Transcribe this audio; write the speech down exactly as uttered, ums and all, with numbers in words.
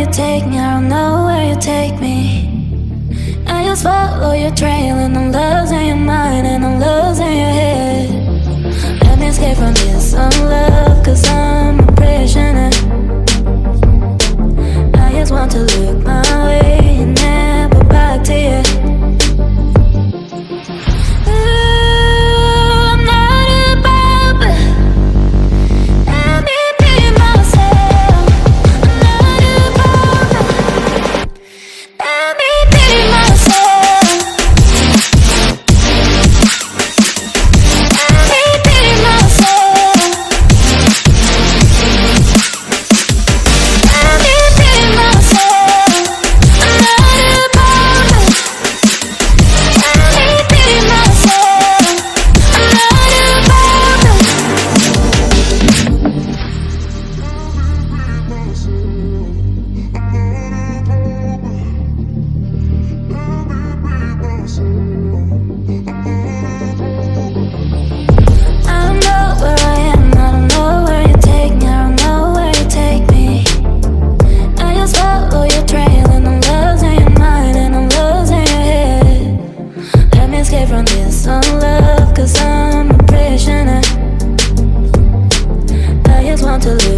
take me, I don't know where you take me. I just follow your trail and I'm losing your mind and I'm losing your head. Let me escape from this love, cause I'm a prisoner. I just want to look my way and never back to you. To live.